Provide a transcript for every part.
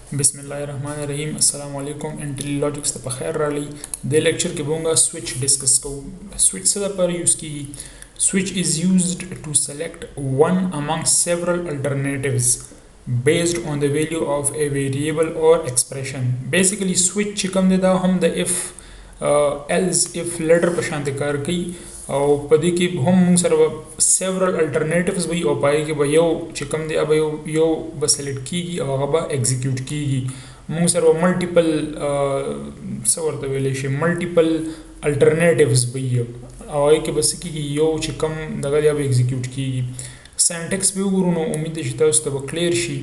بسم الله الرحمن الرحیم السلام علیکم انټیلیجنس ته په خیر رالی د لیکچر کې بونګه سوئچ ډسکس کوم سوئچ څه لپاره یوز کیږي switch is used to select one among several alternatives based on the value of a variable or expression basically switch چې کوم دی دا هم د if else if letter په شان د کار کوي او په دې کې هم موږ سره several alternatives وي او پای کې به یو چې کوم دی به یو به سلیکټ کیږي او هغه به ایگزیکیوټ کیږي موږ سره ملټیپل څه ورته ویلی شي ملټیپل alternatives به یو او هغې کې به څه کیږي یو چې کوم دغه دی به ایگزیکیوټ کیږي سینټیکس به وګورو نو امید دی چې تاسو ته به کلیر شي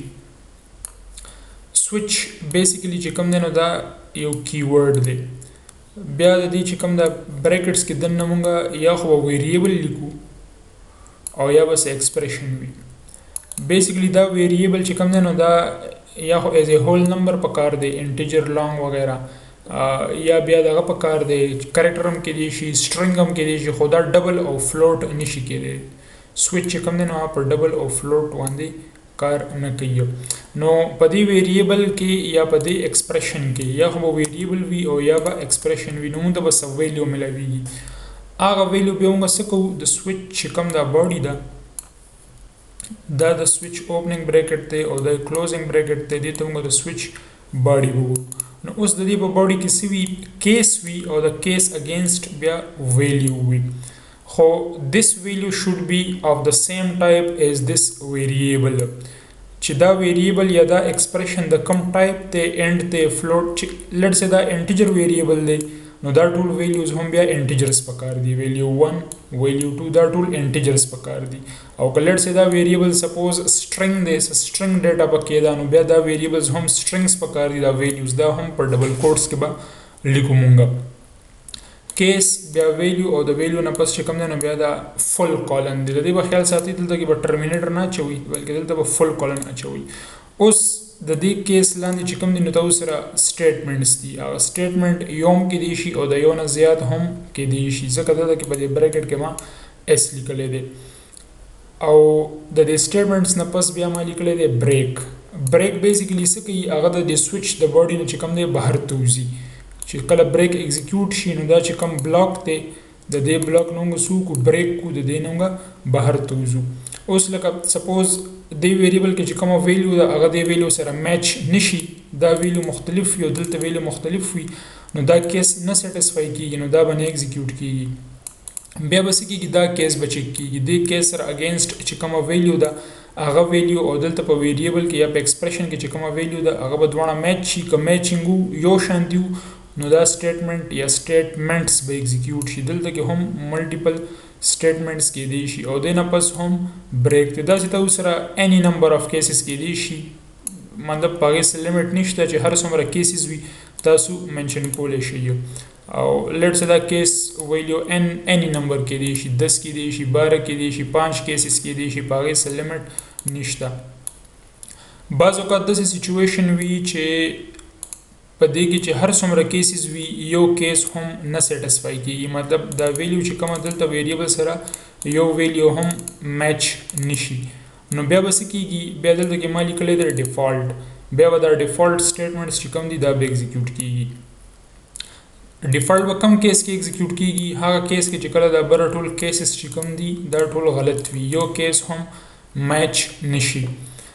سوئچ بیسیکلی چې کوم دی نو دا یو کیورډ دی بیا د دې چې کوم دا بریکټس کې دننه مونږه یا خو ویریبل لیکو او یا بس ایکسپریشن وي بیسیکلی دا ویریبل چې کوم دی نو دا یا خو ایز ا هول نمبر په کار دی انټیجر لانګ وغیرہ یا بیا دغه په کار دی کریکټر هم کې دی شي سټرنګ هم کې دی شي خو دا ډبل او فلوټ نشي کېدی سوئچ چې کوم دی نو په ډبل او فلوټ باندې کار نه کوي نو په دې ویریبل کې یا په دې ایکسپریشن کې یا خو ویریبل وي او یا به ایکسپریشن وي نو موږ به څه ویلیو ملاویږي هغه ویلیو به موږ څه کوو د سوئچ چې کوم دا باډي ده دا د سوئچ اوپننګ بریکټ دی او د کلوزنګ بریکټ دی دې ته موږ د سوئچ باډي وګورو نو اوس د دې په باډي کې څه وي کیس وي او د کیس اگینسټ بیا ویلیو وي خو this value should be of the same type as this variable چې دا variable یا دا expression د کوم type ته end ته float چې let's say دا integer variable دی نو دا ټول values هم بیا integers پکار دي value 1 value 2 دا ټول integers پکار دي او که let's say دا variable suppose string دی string data پکې دا نو بیا دا variables هم strings پکار دي دا values دا هم پر double quotes کې به لیکو مونږه کیس بیا ویلیو او د ویلیو نه پس چې کوم دی نو بیا دا فل کالن دی د دې به خیال ساتي دلته کې به ټرمینیټر نه اچوي بلکې دلته به فل کالن اچوي اوس د دې کیس لاندې چې کوم دی نو تاسو سره سټیټمنټس دي هغه سټیټمنټ یو هم کېدی شي او د یو نه زیات هم کېدی شي ځکه دلته کې په دې بریکټ کې ما ایس لیکلی دی او د دې سټیټمنټس نه پس بیا ما لیکلی دی بریک بیسیکلی څه کوي هغه د دې سوئچ د باډي نه چې کوم دی بهر ته وځي چې کله بریک ایگزیکیوټ شي نو دا چې کوم بلاک دی د دې بلاک نومګه څوک بریک کو د دې نومګه بهر ته وځو اوس لکه سپوز دې ویریبل کې چې کومه ویلیو ده هغه دې ویلیو سره میچ نشي دا ویلیو مختلف وي او دلته ویلیو مختلف وي نو دا کیس نه سیټسفای کیږي نو دا به نه ایگزیکیوټ کیږي بیا به څه کیږي دا کیس به چیک کیږي دې کیس سره اگینسټ چې کومه ویلیو ده هغه ویلیو او دلته په ویریبل کې یا په ایکسپریشن کې چې کومه ویلیو ده هغه به دواړه میچ شي که میچینګ یو شان دی نو دا سټیټمنټ یا سټیټمنټس به ایگزیکیوټ شي دلته کې هم ملټیپل سټیټمنټس کېدی شي او د نه پس هم بریک دی داسې تاسو سره اني نمبر اف کیسز کېدی شي مطلب په هغې څه لیمټ نشته چې هر څومره کیسز وي تاسو منشن کولی شئ او لیټ سے دا کیس ویلیو اني نمبر کېدی شي 10 کېدی شي 12 کېدی شي 5 کیسز کېدی شي په هغې څه لیمټ نشته بعض اوقات داسې سچویشن وي چې په دې کې چې هر څومره کیسز وي یو کیس هم نه سیټسفای کیږي مطلب دا ویلیو چې کومه دلته ویریبل سره یو ویلیو هم میچ نشي نو بیا به څه کیږي بیا دلته کې ما لیکلی دی ډیفالټ بیا به دا ډیفالټ سټیټمنټس چې کوم دي دا به ایگزیکیوټ کیږي ډیفالټ به کم کیس کې ایگزیکیوټ کیږي هغه کیس کې چې کله دا بره ټول کیسز چې کوم دي دا ټول غلط وي یو کیس هم میچ نشي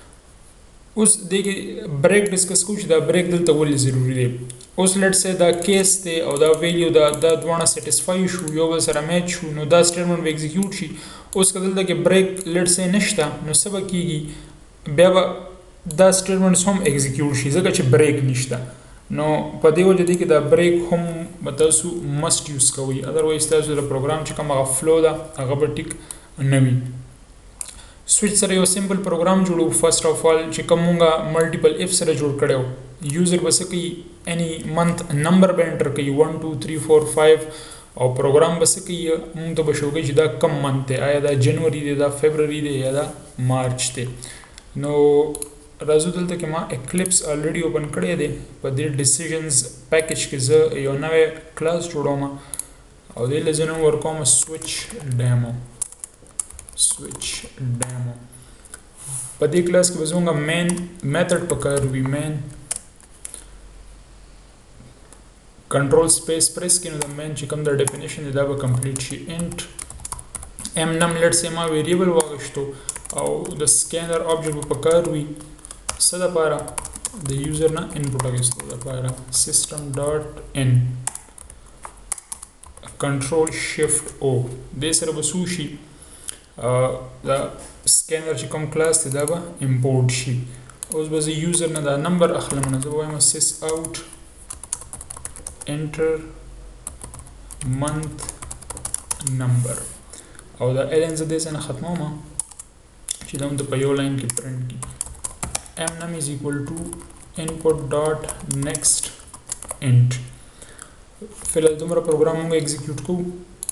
اوس دغه بریک ډسکس کوو چې دا بریک دلته ولې ضروری دی اوس لیټ سه دا کیس دی او دا ویلیو دا دوانه سټیسفای شو یو بل سره میچ شو نو دا سټیټمنټ به ایگزیکیوټ شي اوس کله دلته کې بریک لیټ سه نشته نو څه به کیږي بیا به دا سټیټمنټس هم ایگزیکیوټ شي ځکه چې بریک نشته نو په دې وجه دی کې دا بریک هم تاسو مست یوز کوئ ادروایز تاسو د پروګرام چې کوم هغه فلو ده هغه به ټیک نه وي سوئچ سره یو سمپل پروګرام جوړو فرست اف آل چې کومه ملټیپل اف سره جوړ کړو یوزر بس کوي اني منث نمبر به انټر کوي 1 2 3 4 5 او پروګرام بس کوي موږ ته بشوږي چې دا کم منث دی آیا دا جنوري دی دا فبرवरी دی یا دا مارچ دی نو راځو دلته کې ما اکلیپس الریډي اوپن کړی دی په دې ډیسیژنز پیکج کې زه یو نوې کلاس جوړوم او دې لزنه ورکوم سوئچ ډیمو په دې کلاس کې به زموږ مین میتھډ پکار وي مین کنټرول سپیس پریس کړئ نو د مین چې کوم د ډیفینیشن دی دا به کمپلیټ شي. انټ ام نم لیټ سي ما ویریبل واغشتو او د سکینر آبجیکټ په کار وي څه لپاره د یوزر نه انپوټ اخیستو لپاره سیسټم ډاټ ان کنټرول شفت او دې سره به څه شي د سکینر چې کوم کلاس دی دا به امپورټ شي. اوس به زه یوزر نه دا نمبر اخلم نو زه به وایم سیس اوټ انټر منث نمبر او دا الین زه دې څخه ختموم چې دا موږ په یو لاین کې پرنټ کړي. m num is equal to input dot next int. فعلا دومره پروګرام موږ ایگزیکیوټ کوو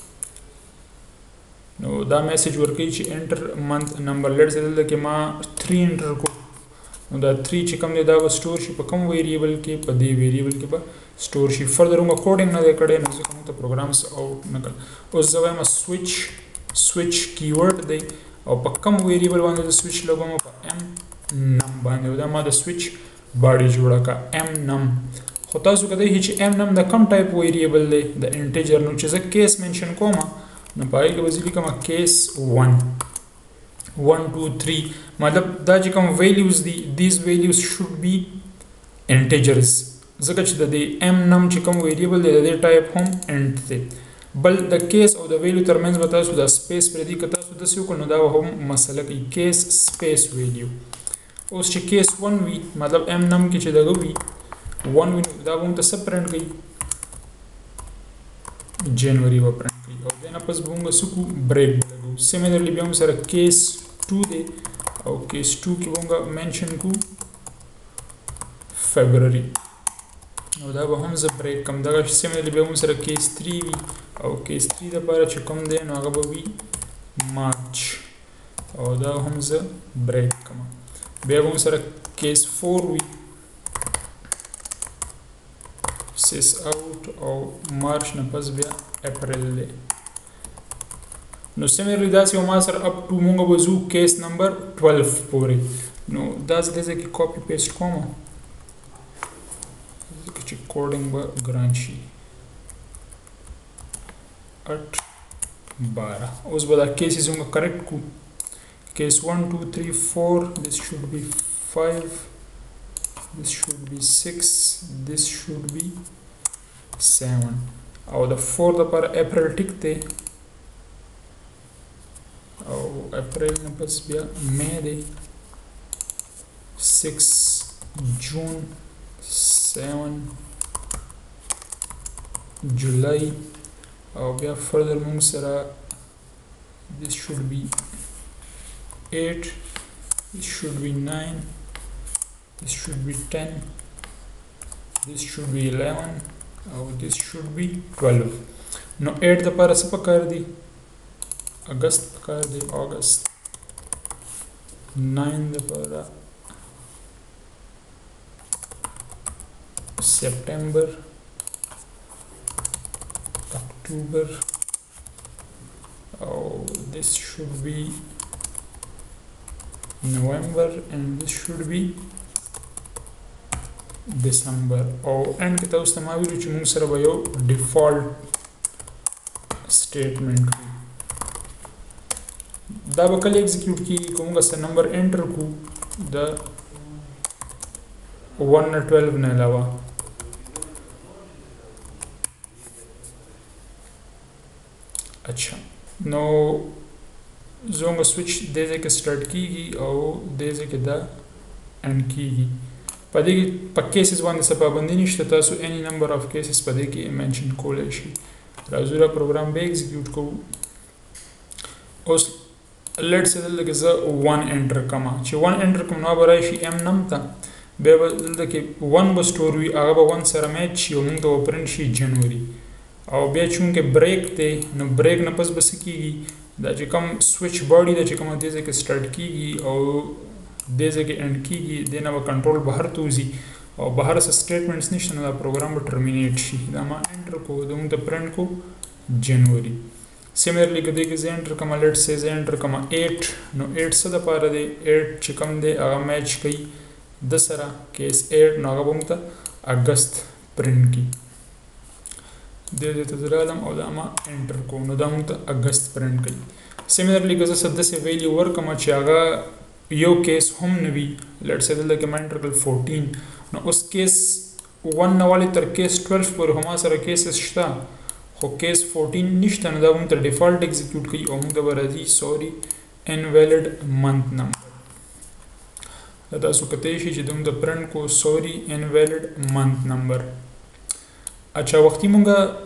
نو دا میسج ورکوي چې انټر منث نمبر لیټ سه دلته کې ما 3 انټر کو نو دا 3 چې کوم دی دا به سٹور شي په کوم ویریبل کې په دې ویریبل کې به سٹور شي. فردر موږ کوډینګ نه کړی نو ځکه موږ ته پروګرامز اوټ نه کړ. اوس زه وایم سویچ کیورډ دی او په کوم ویریبل باندې د سویچ لګوم په m num باندې دا ما د سویچ باډي جوړه کا m num. خو تاسو کدی چې m num د کوم ټایپ ویریبل دی د انټیجر نو چې زه کیس منشن کوم نو پای کې وزلی کوم کیس 1 1 2 3 مطلب دا چې کوم ویلیوز دي these values should be integers ځکه چې د m num چې کوم ویریبل دی د ټایپ هم int دی. بل د کیس او د ویلیو ترمنځ به تاسو د سپیس پر دې که تاسو داسې وکړو نو دا هم مسله کوي کیس سپیس ویلیو. اوس چې کیس 1 وي مطلب m num کې چې دغه وي 1 وي دا به موږ ته څه پرنټ کوي جنوري به پرنټ کوي او دې نه پس به موږ څه کوو بریک به لګو. سیملرلی بیا موږ سره کیس 2 دی او کیس 2 کې به موږ منشن کوو فبروري او دا به هم زه بریک کم. دغه سیملرلی بیا موږ سره کیس 3 وي او کیس 3 لپاره چې کوم دی نو هغه به وي مارچ او دا هم زه بریک کم. بیا به موږ سره کیس 4 وي سیس اوټ او مارچ نه پس بیا اپریل دی. نو سیملرلی داسې ما سره اپ ټو موږ به ځو کیس نمبر 12 پورې نو دا زه دې کې کاپی پیسټ کوم ځکه چې کوډینګ به ګران شي 8 12. اوس به دا کیسز موږ کریکټ کو case 1 2 3 4 this should be 5 this should be 6 this should be 7 او the 4 لپاره اپریل ټیک دی او اپریل نه پس بیا مې دی 6 جون 7 جولای او بیا further موږ سره this should be 8 this should be 9 this should be 10 this should be 11 or this should be 12. No 8 the para څه پکار دی اگست پکار دی اگست 9 the para September October oh this should be November and this should be December او end کې تاسو ته ما ویلو چې موږ سره به یو ډیفالت سټیټمنټ دا به کله ایگزیکیوټ کیږي کوم څه نمبر انټر کو د 1 نه 12 نه علاوه اچھا نو زونګ سوئچ دې ځکه سٹارټ کیږي او دې ځکه دا اند کیږي په دې په کیسز باندې څه پابندي نشته تاسو اني نمبر اف کیسز په دې کې منشن کولای شئ راځو را پروګرام به ایگزیکیوټ کوو اوس لیټس سے دلته کې زه 1 انټر کما چې 1 انټر کوم نو به راشي ام نم ته به دلته کې 1 به سٹور وي هغه به 1 سره میچ شي او موږ ته پرنټ شي جنوري او بیا چونکه بریک ته نو بریک نه پس بس کیږي دا چې کوم سوئچ باډي دا چې کوم دې ځکه سٹارټ کیږي او دې ځکه اند کیږي د نه کنټرول بهر توزي او بهر څه سټیټمنټس نشته نو دا پروګرام به ټرمینیټ شي دا ما انټر کو دوم ته پرنټ کو جنوري سیملرلی کدی کې زه انټر کوم لیټ سه زه انټر کوم 8 نو 8 څه د پاره دی 8 چې کوم دی هغه میچ کوي د سره کیس 8 نو هغه موږ ته اگست پرنټ کی دې ته درالم او دا ما انټر کوم نو دا موږ ته اگست پرنټ کوي سیملرلی که زه څه داسې ویلیو ورکړم چې هغه یو کیس هم نه وي لټ سې دلته کې ما انټر کړل 14 نو اوس کیس 1 نه والې تر کیس 12 پورې هم سره کیسز شته خو کیس 14 نشته نو دا موږ ته ډیفالټ ایگزیکیوټ کوي او موږ ته به راځي سوري انویلډ منث نمبر دا تاسو کتلی شئ چې دوی د پرنټ کو سوري انویلډ منث نمبر اچھا وختي مونږه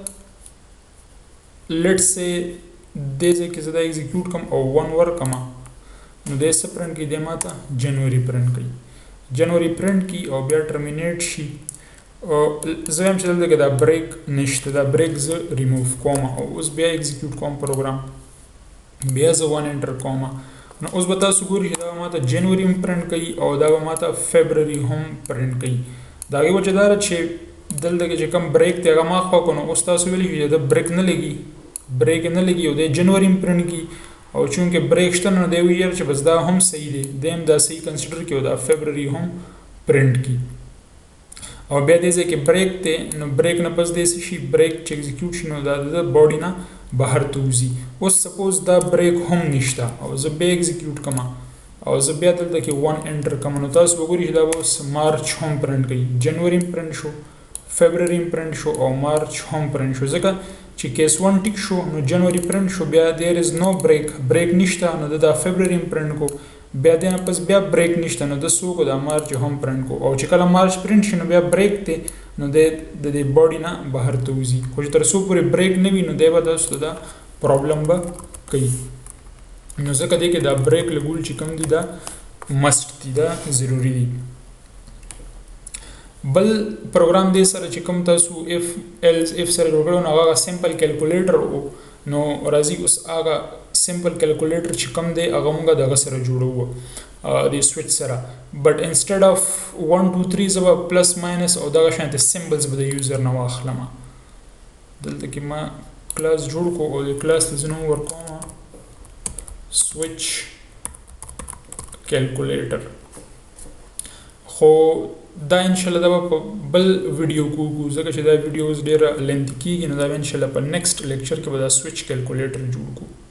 لیټس سي دې ځای کې زه دا ایگزیکیوټ کوم او 1 ورکړم نو دې څه پرنټ کوي دې ماته جنوري پرنټ کوي جنوري پرنټ کی او بیا ټرمینیټ شي او زه هم چې دلته کې دا بریک نشته دا بریک زه ریموف کوم او اوس بیا ایگزیکیوټ کوم پروګرام بیا زه 1 انټر کوم نو اوس به تاسو ګورئ چې دا ماته جنوري هم پرنټ کوي او دا به ماته فبروري هم پرنټ کوي د هغې وجه دا ده چې دلته کې چې کوم بریک دی هغه ما خوا کړو نو اوس تاسو ویلی چې د بریک نه لګي بریک نه لګي او د جنوري هم پرنټ کوي او چونکې بریک شته نو دی ویل چې بس دا هم صحیح دی دی هم دا صحیح کنسیډر کړي او دا فبروري هم پرنټ کړي او بیا دې ځای کې بریک دی نو بریک نه پس دې څه شي بریک چې ایگزیکیوټ شي نو دا د باډي نه بهر ته وځي اوس سپوز دا بریک هم نشته او زه بیا ایگزیکیوټ کوم او زه بیا دلته کې 1 انټر کوم نو تاسو وګورئ چې دا به اوس مارچ هم پرنټ کوي جنوري هم پرنټ شو فبروري هم پرنټ شو او مارچ هم پرنټ شو ځکه چې کیس 1 ټیک شو نو جنوري پرنټ شو بیا دیر از نو بریک نشته نو دا فبروري هم پرنټ کو بیا دې نه پس بیا بریک نشته نو د سو کو دا مارچ هم پرنټ کو او چې کله مارچ پرنټ شي نو بیا بریک ته نو د دې باډي نه بهر ته وځي خو چې تر څو پورې بریک نه وي نو دی به تاسو دا پرابلم به کوي نو ځکه دی کې دا بریک لګول چې کوم دي دا مسټ دي دا ضروری دي بل پروګرام دې سره چې کوم تاسو اف ایلس اف سره وګړو نو هغه سمپل کیلکولیټر نو راځي اوس هغه سمپل کیلکولیټر چې کوم دی هغه موږ دغه سره جوړو د سویچ سره بټ انسټیډ اف 1 2 3 زبا پلس ماینس او دغه شانته سمبلز به د یوزر نه واخلم دلته کې ما کلاس جوړ کو او د کلاس ته نوم ورکوم سویچ کیلکولیټر خو دا ان شاء الله دا په بل ویډیو کو ځکه چې دا ویډیوز ډیره لنث کیږي نو دا ان شاء الله په نیکسټ لیکچر کې به دا سویچ کیلکولیټر جوړ کو